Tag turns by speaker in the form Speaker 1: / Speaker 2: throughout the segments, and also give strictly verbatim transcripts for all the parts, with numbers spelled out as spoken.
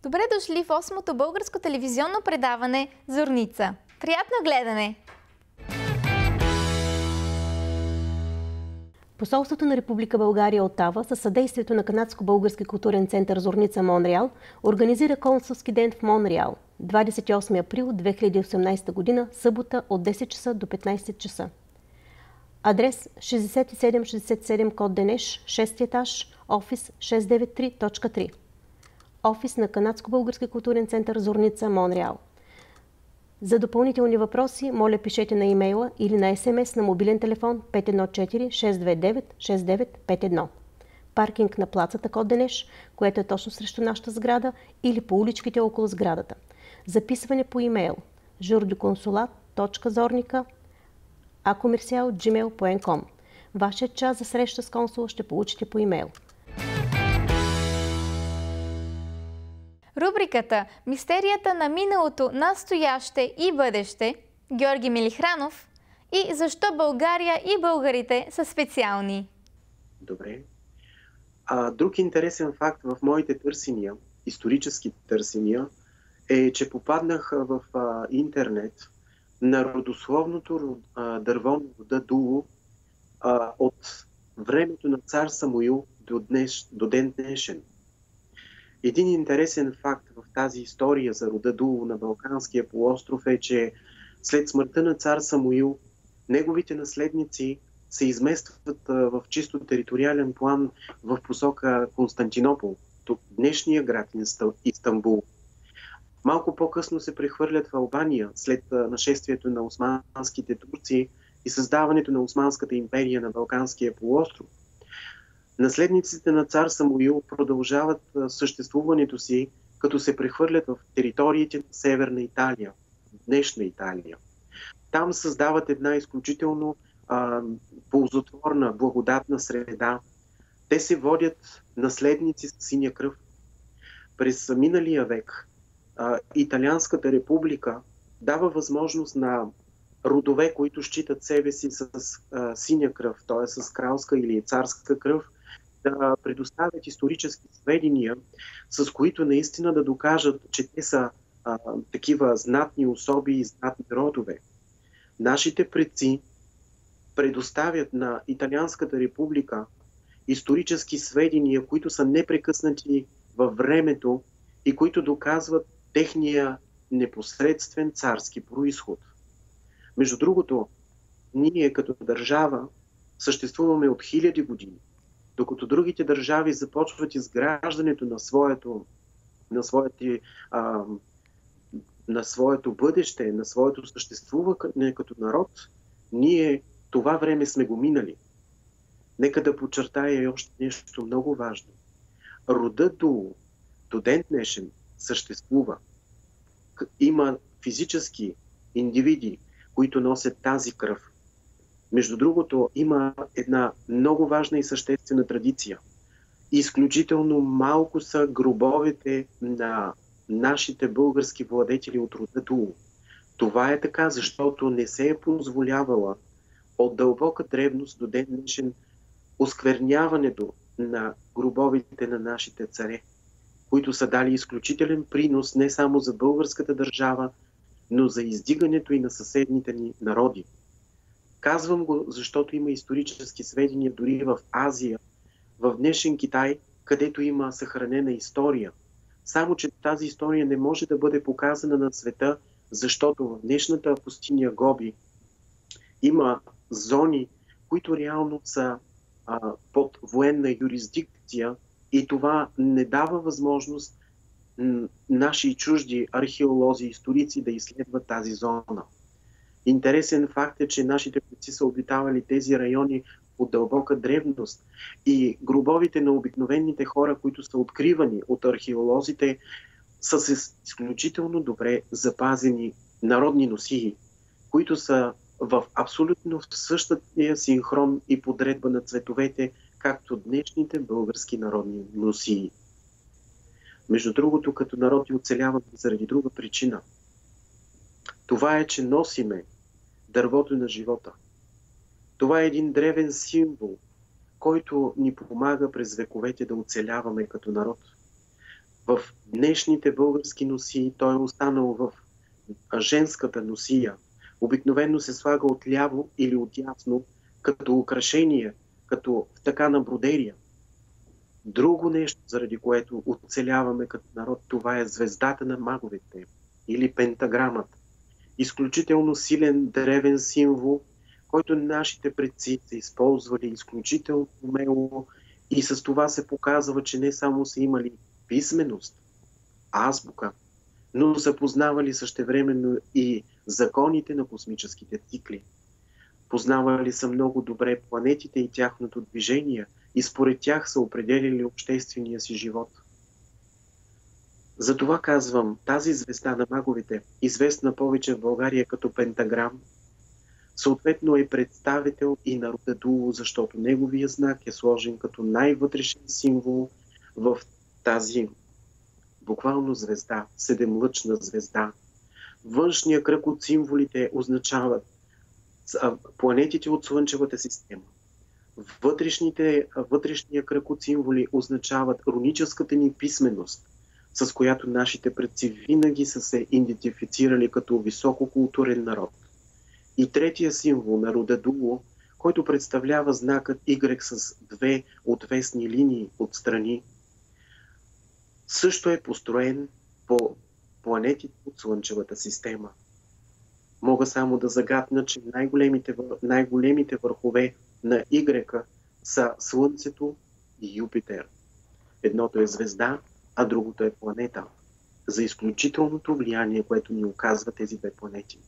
Speaker 1: Добре дошли в осмото българско телевизионно предаване Зорница. Приятно гледане!
Speaker 2: Посолството на Република България Отава със съдействието на Канадско-български културен център Зорница Монреал организира консулски ден в Монреал двадесет и осми април две хиляди и осемнадесета година, събота от десет часа до петнадесет часа. Адрес шестдесет и седем шестдесет и седем Код Денеш, шести етаж, офис шест девет три точка три. Офис на Канадско-български културен център Зорница Монреал. За допълнителни въпроси, моля пишете на имейла или на ес ем ес на мобилен телефон пет едно четири шест две девет шест девет пет едно. Паркинг на плацата Код Денеш, което е точно срещу нашата сграда, или по уличките около сградата. Записване по имейл журдоконсулат точка зорника а комерциал точка джимейл точка ком. Вашият час за среща с консула ще получите по имейл.
Speaker 1: Рубриката «Мистерията на миналото, настояще и бъдеще» Георги Милихранов и «Защо България и българите са специални».
Speaker 3: Добре. А, друг интересен факт в моите търсения, исторически търсения, е, че попаднах в а, интернет на родословното а, дърво на рода Дулу а, от времето на цар Самуил до, днеш, до ден днешен. Един интересен факт в тази история за рода Дулу на Балканския полуостров е, че след смъртта на цар Самуил, неговите наследници се изместват в чисто териториален план в посока Константинопол, днешния град Истанбул. Малко по-късно се прехвърлят в Албания след нашествието на османските турци и създаването на Османската империя на Балканския полуостров. Наследниците на цар Самуил продължават съществуването си, като се прехвърлят в териториите на Северна Италия, днешна Италия. Там създават една изключително а, ползотворна, благодатна среда. Те се водят наследници с синя кръв. През миналия век а, Италианската република дава възможност на родове, които считат себе си с а, синя кръв, т.е. с кралска или царска кръв, да предоставят исторически сведения, с които наистина да докажат, че те са а, такива знатни особи и знатни родове. Нашите предци предоставят на Италианската република исторически сведения, които са непрекъснати във времето и които доказват техния непосредствен царски произход. Между другото, ние като държава съществуваме от хиляди години, докато другите държави започват изграждането на своето, на своите, а, на своето бъдеще, на своето съществуване като народ, ние това време сме го минали. Нека да подчертая и още нещо много важно. Родът Дулу до ден днешен съществува. Има физически индивиди, които носят тази кръв. Между другото, има една много важна и съществена традиция. Изключително малко са гробовете на нашите български владетели от рода Дулу. Това е така, защото не се е позволявала от дълбока древност до ден днешен оскверняването на гробовете на нашите царе, които са дали изключителен принос не само за българската държава, но за издигането и на съседните ни народи. Казвам го, защото има исторически сведения дори в Азия, в днешен Китай, където има съхранена история. Само че тази история не може да бъде показана на света, защото в днешната пустиня Гоби има зони, които реално са а, под военна юрисдикция и това не дава възможност м, наши чужди археолози и историци да изследват тази зона. Интересен факт е, че нашите предци са обитавали тези райони от дълбока древност и гробовите на обикновените хора, които са откривани от археолозите, са с изключително добре запазени народни носии, които са в абсолютно същия синхрон и подредба на цветовете, както днешните български народни носии. Между другото, като народи оцеляват заради друга причина. Това е, че носиме дървото на живота. Това е един древен символ, който ни помага през вековете да оцеляваме като народ. В днешните български носии той е останал в женската носия. Обикновено се слага отляво или отясно, като украшение, като така на бродерия. Друго нещо, заради което оцеляваме като народ, това е звездата на маговете или пентаграмата. Изключително силен древен символ, който нашите предци са използвали изключително умело и с това се показва, че не само са имали писменост, азбука, но са познавали същевременно и законите на космическите цикли. Познавали са много добре планетите и тяхното движение и според тях са определили обществения си живот. Затова казвам, тази звезда на маговете, известна повече в България като пентаграм, съответно е представител и на рода Дуло, защото неговия знак е сложен като най-вътрешен символ в тази буквално звезда, седемлъчна звезда. Външния кръг от символите означават планетите от Слънчевата система. Вътрешните, вътрешния кръг от символи означават руническата ни писменост, с която нашите предци винаги са се идентифицирали като висококултурен народ. И третия символ на рода Дуло, който представлява знакът Y с две отвесни линии отстрани, също е построен по планетите от Слънчевата система. Мога само да загадна, че най-големите, най-големите върхове на Y са Слънцето и Юпитер. Едното е звезда, а другото е планета. За изключителното влияние, което ни оказва тези две планети.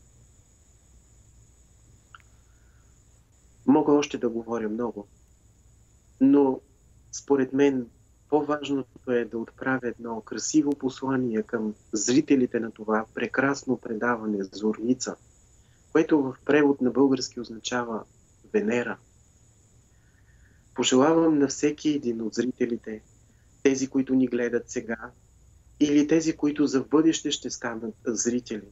Speaker 3: Мога още да говоря много, но според мен по-важното е да отправя едно красиво послание към зрителите на това прекрасно предаване Зорница, което в превод на български означава Венера. Пожелавам на всеки един от зрителите, тези, които ни гледат сега, или тези, които за бъдеще ще станат зрители.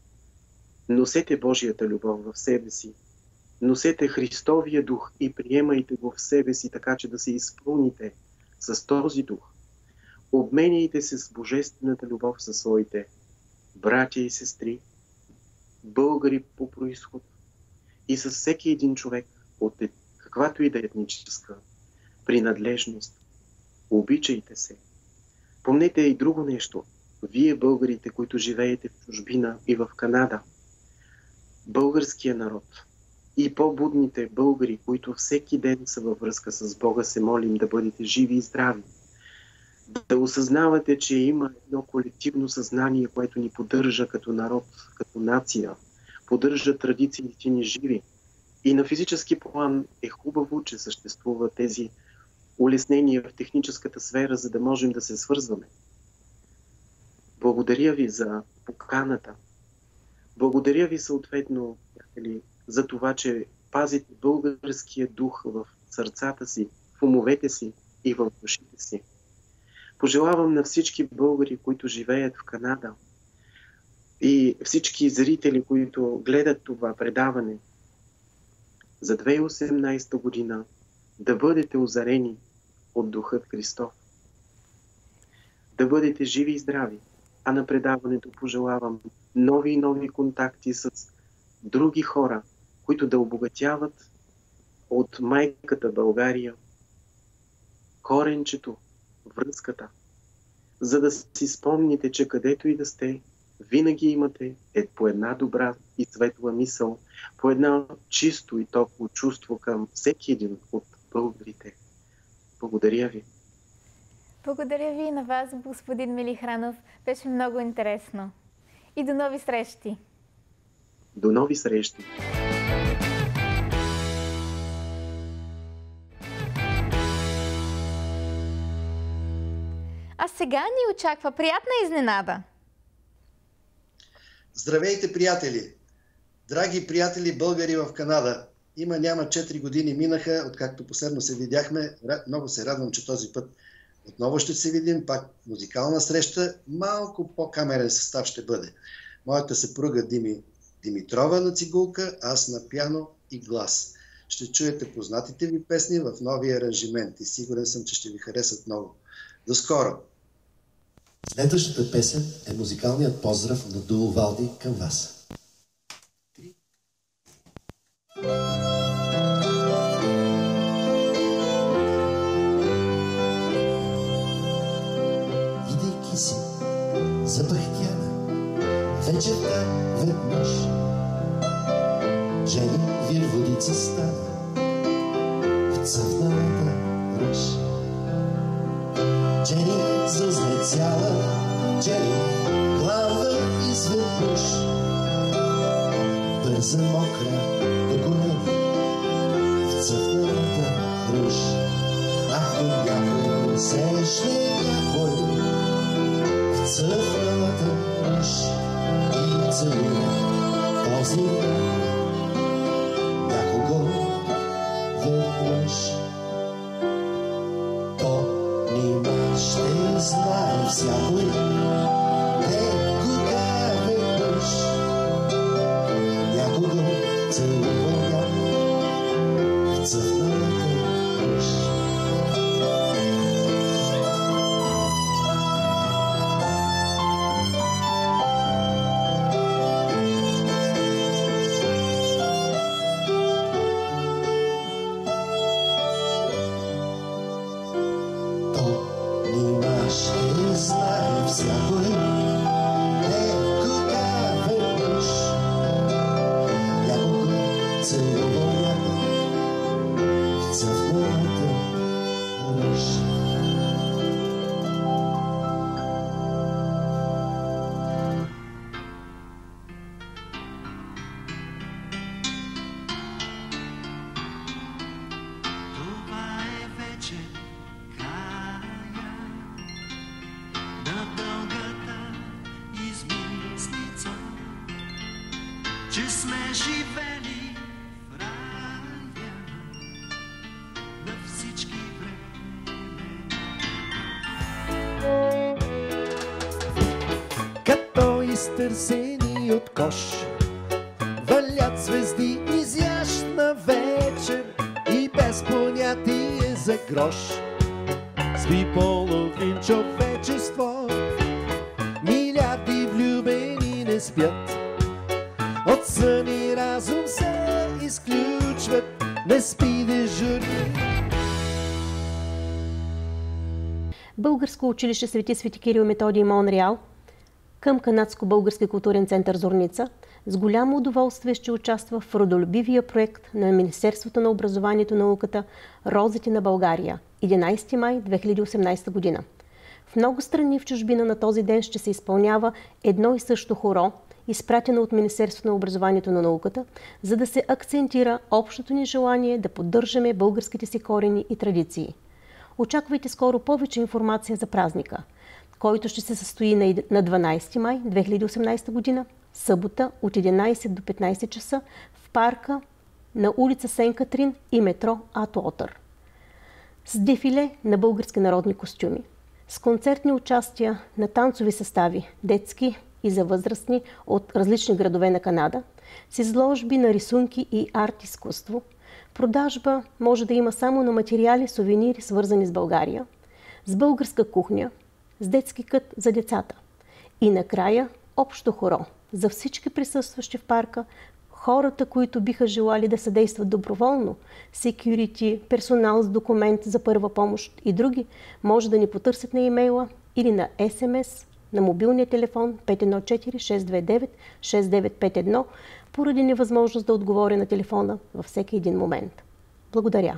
Speaker 3: Носете Божията любов в себе си, носете Христовия дух и приемайте го в себе си, така че да се изпълните с този дух. Обменяйте се с божествената любов със своите братя и сестри, българи по произход и с всеки един човек от каквато и да е етническа принадлежност. Обичайте се. Помнете и друго нещо. Вие, българите, които живеете в чужбина и в Канада, българския народ и по-будните българи, които всеки ден са във връзка с Бога, се молим да бъдете живи и здрави. Да осъзнавате, че има едно колективно съзнание, което ни поддържа като народ, като нация, поддържа традициите ни живи. И на физически план е хубаво, че съществуват тези улеснения в техническата сфера, за да можем да се свързваме. Благодаря ви за поканата. Благодаря ви съответно, приятели, за това, че пазите българския дух в сърцата си, в умовете си и в душите си. Пожелавам на всички българи, които живеят в Канада и всички зрители, които гледат това предаване, за две хиляди и осемнадесета година да бъдете озарени от Духът Христов. Да бъдете живи и здрави, а на предаването пожелавам нови и нови контакти с други хора, които да обогатяват от майката България коренчето, връзката, за да си спомните, че където и да сте, винаги имате е по една добра и светла мисъл, по едно чисто и топло чувство към всеки един от българите. Благодаря ви.
Speaker 1: Благодаря ви и на вас, господин Мелихранов. Беше много интересно. И до нови срещи!
Speaker 3: До нови срещи!
Speaker 1: А сега ни очаква приятна изненада.
Speaker 4: Здравейте, приятели! Драги приятели българи в Канада! Има няма четири години минаха, откакто последно се видяхме. Много се радвам, че този път отново ще се видим. Пак музикална среща. Малко по-камерен състав ще бъде. Моята съпруга Дими Димитрова на цигулка, аз на пиано и глас. Ще чуете познатите ви песни в новия аранжимент и сигурен съм, че ще ви харесат много. До скоро!
Speaker 5: Следващата песен е музикалният поздрав на дуо Валди към вас. Идейки си запъхтяна вечерта веднъж, жени вирводица стана в цъфналата ръж. Джени зъзне цяла, Джени плава изведнъж, бърза мокра до колени в цъфналата ръж. Ако някой срещне някой в цъфналата ръж и целуне този някого веднъж, ще знае всякой, не кога веднъж някого целува някой в цъфналата ръж. Ще знае всякой, не кога веднъж някого целува някой в цъфналата ръж.
Speaker 6: Това е вече че сме живели в рая на всички времена.
Speaker 5: Като изтърсени от кош валят звезди изящна вечер и без понятие за грош спи половин човечество, милиарди влюбени не спят. От сън и разум се изключват, не спи дежурни.
Speaker 2: Българско училище Свети Свети Кирил Методий Монреал към Канадско-български културен център Зорница с голямо удоволствие ще участва в родолюбивия проект на Министерството на образованието и науката "Розите на България" единайсети май две хиляди и осемнадесета година. В много страни в чужбина на този ден ще се изпълнява едно и също хоро, изпратена от Министерството на образованието и науката, за да се акцентира общото ни желание да поддържаме българските си корени и традиции. Очаквайте скоро повече информация за празника, който ще се състои на дванайсети май две хиляди и осемнадесета година, събота от единайсет до петнайсет часа в парка на улица Сен Катрин и метро Атуотър. С дефиле на български народни костюми, с концертни участия на танцови състави, детски и за възрастни от различни градове на Канада, с изложби на рисунки и арт-изкуство. Продажба може да има само на материали, сувенири, свързани с България, с българска кухня, с детски кът за децата. И накрая общо хоро за всички присъстващи в парка, хората, които биха желали да съдействат доброволно, секюрити, персонал с документ за първа помощ и други, може да ни потърсят на имейла или на ес ем ес на мобилния телефон пет едно четири шест две девет шест девет пет едно поради невъзможност да отговоря на телефона във всеки един момент. Благодаря.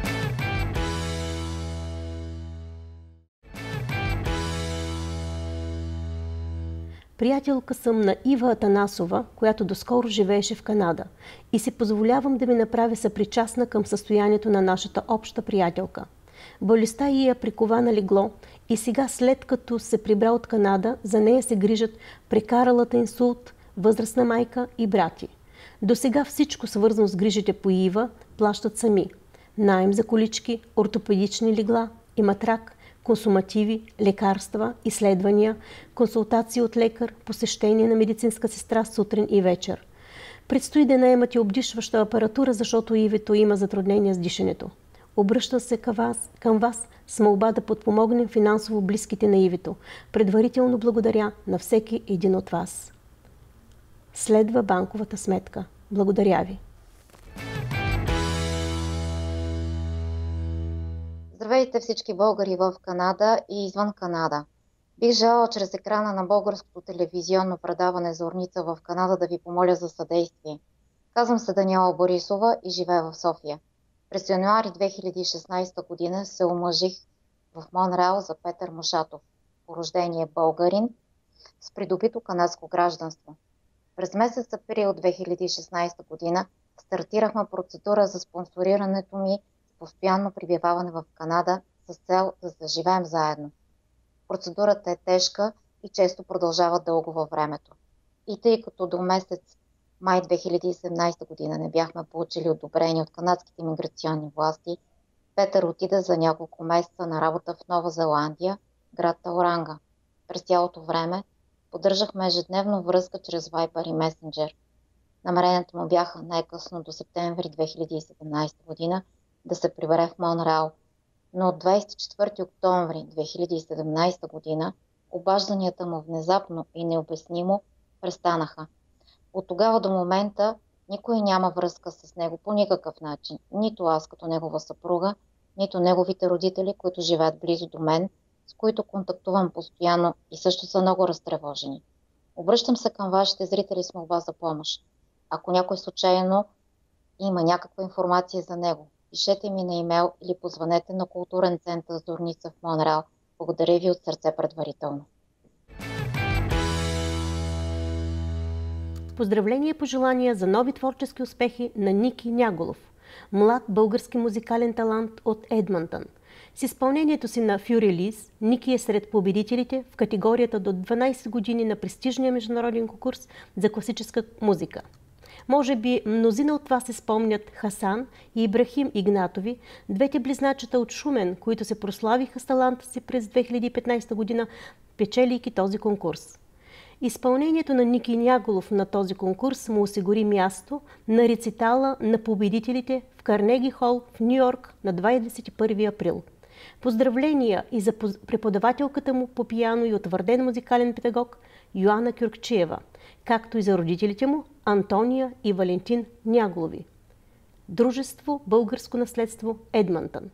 Speaker 2: Приятелка съм на Ива Атанасова, която доскоро живееше в Канада, и си позволявам да ми направя съпричастна към състоянието на нашата обща приятелка. Болестта ѝ е прикова на легло и сега, след като се прибра от Канада, за нея се грижат прекаралата инсулт, възрастна майка и брати. До сега всичко, свързано с грижите по Ива, плащат сами. Наем за колички, ортопедични легла и матрак, консумативи, лекарства, изследвания, консултации от лекар, посещение на медицинска сестра сутрин и вечер. Предстои да наемат и обдишваща апаратура, защото Ивето има затруднения с дишането. Обръщам се към вас, към вас с молба да подпомогнем финансово близките на Ивито. Предварително благодаря на всеки един от вас. Следва банковата сметка. Благодаря ви.
Speaker 7: Здравейте всички българи в Канада и извън Канада. Бих желала чрез екрана на българското телевизионно предаване Зорница в Канада да ви помоля за съдействие. Казвам се Даниела Борисова и живея в София. През януари две хиляди и шестнадесета година се омъжих в Монреал за Петър Мушатов, по рождение българин, с придобито канадско гражданство. През месец април две хиляди и шестнадесета година стартирахме процедура за спонсорирането ми с постоянно пребиваване в Канада с цел да заживеем заедно. Процедурата е тежка и често продължава дълго във времето. И тъй като до месец май две хиляди и седемнадесета година не бяхме получили одобрение от канадските миграционни власти, Петър отида за няколко месеца на работа в Нова Зеландия, град Тауранга. През цялото време поддържахме ежедневно връзка чрез Viber и Messenger. Намерението му бяха най-късно до септември две хиляди и седемнадесета година да се прибере в Монреал. Но от двадесет и четвърти октомври две хиляди и седемнадесета година обажданията му внезапно и необяснимо престанаха. От тогава до момента никой няма връзка с него по никакъв начин. Нито аз като негова съпруга, нито неговите родители, които живеят близо до мен, с които контактувам постоянно и също са много разтревожени. Обръщам се към вашите зрители с молба за помощ. Ако някой случайно има някаква информация за него, пишете ми на имейл или позванете на културен център Зорница в Монреал. Благодаря ви от сърце предварително.
Speaker 2: Поздравления и пожелания за нови творчески успехи на Ники Няголов, млад български музикален талант от Едмънтън. С изпълнението си на Фю Релиз, Ники е сред победителите в категорията до дванадесет години на престижния международен конкурс за класическа музика. Може би мнозина от вас се спомнят Хасан и Ибрахим Игнатови, двете близначета от Шумен, които се прославиха с таланта си през две хиляди и петнадесета година, печелийки този конкурс. Изпълнението на Ники Няголов на този конкурс му осигури място на рецитала на победителите в Карнеги Хол в Ню-Йорк на двадесет и първи април. Поздравления и за преподавателката му по пиано и утвърден музикален педагог Йоана Кюркчиева, както и за родителите му Антония и Валентин Няголови. Дружество Българско наследство Едмънтън.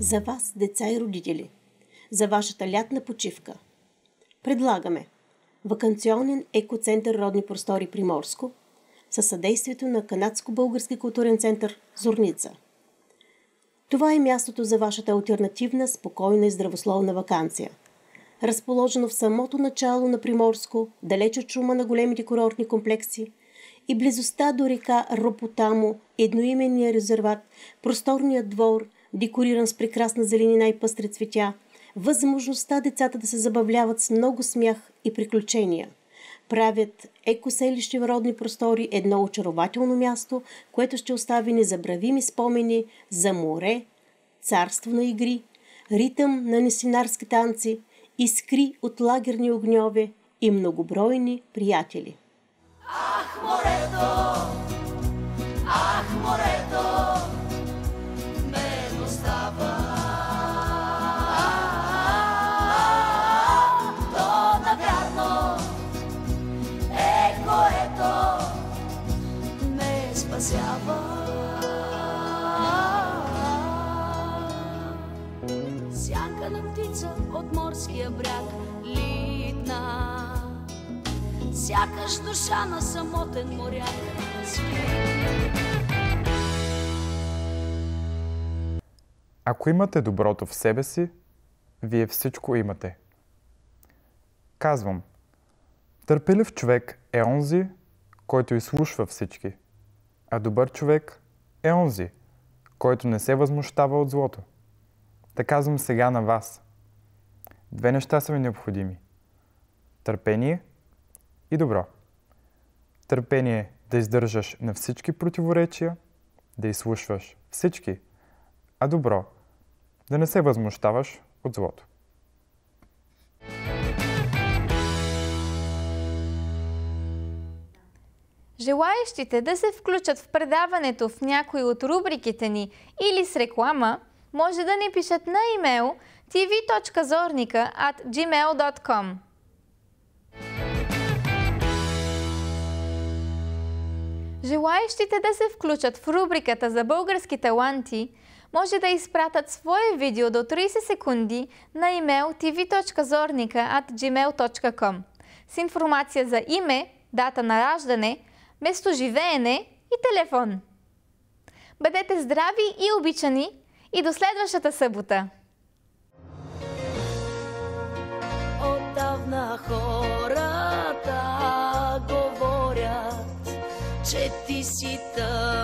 Speaker 2: За вас, деца и родители. За вашата лятна почивка. Предлагаме ваканционен екоцентър Родни простори Приморско със съдействието на Канадско-български културен център Зорница. Това е мястото за вашата алтернативна, спокойна и здравословна ваканция. Разположено в самото начало на Приморско, далеч от шума на големите курортни комплекси и близостта до река Ропотамо, едноименния резерват, просторният двор, декориран с прекрасна зеленина и пъстри цветя, възможността децата да се забавляват с много смях и приключения, правят екоселище в Родни простори едно очарователно място, което ще остави незабравими спомени за море, царство на игри, ритъм на несинарски танци, искри от лагерни огньове и многобройни приятели.
Speaker 8: Ах, морето! Ах, морето! Ме достава. То навярно е което ме спасява. Сянка на птица от морския бряг литна, сякаш душа на самотен моряк спи.
Speaker 9: Ако имате доброто в себе си, вие всичко имате. Казвам, търпелив човек е онзи, който изслушва всички, а добър човек е онзи, който не се възмущава от злото. Да казвам сега на вас. Две неща са ви необходими. Търпение и добро. Търпение да издържаш на всички противоречия, да изслушваш всички, а добро да не се възмущаваш от злото.
Speaker 1: Желаещите да се включат в предаването в някои от рубриките ни или с реклама, може да ни пишат на имейл ти ви точка зорника ат джимейл точка ком. Желаещите да се включат в рубриката за български таланти може да изпратят свое видео до трийсет секунди на имейл ти ви точка зорника ат джимейл точка ком с информация за име, дата на раждане, местоживеене и телефон. Бъдете здрави и обичани и до следващата събота!
Speaker 8: Отдавна хората говорят, че ти си тъй.